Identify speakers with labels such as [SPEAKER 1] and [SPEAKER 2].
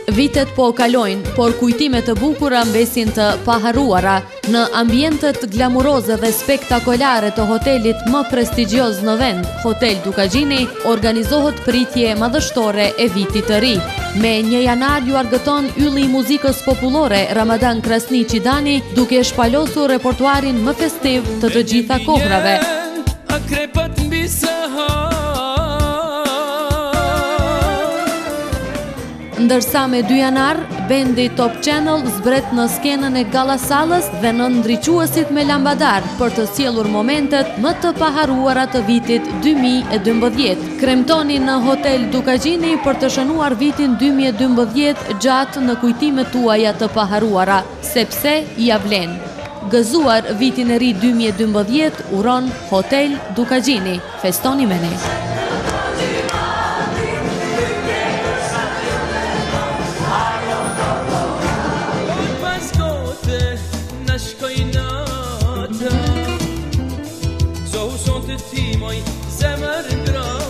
[SPEAKER 1] Vitet po kalojnë, por kujtimet të bukura mbesin të paharruara. Në ambientet glamuroze dhe spektakolare të hotelit më prestigjioz në vend, Hotel Dukagjini, organizohet pritje madhështore e vitit të ri. Me 1 janar ju argëton ylli i muzikës popullore Ramadan Krasni Qidani, duke shpalosur repertuarin më festiv të të gjitha kohrave. Ndërsa me 2 janar, bendi Top Channel zbret në skenën e Galla Sallës dhe në ndriquesit me lambadar për të sjellur momentet më të paharruara të vitit 2012. Kremtoni në Hotel Dukagjini për të shënuar vitin 2012 gjatë në kujtimet tuaja të paharruara, sepse ja vlen. Gëzuar vitin e ri 2012, uron Hotel Dukagjini. Festoni me ne.
[SPEAKER 2] Zo sont të ti moj zemër ngra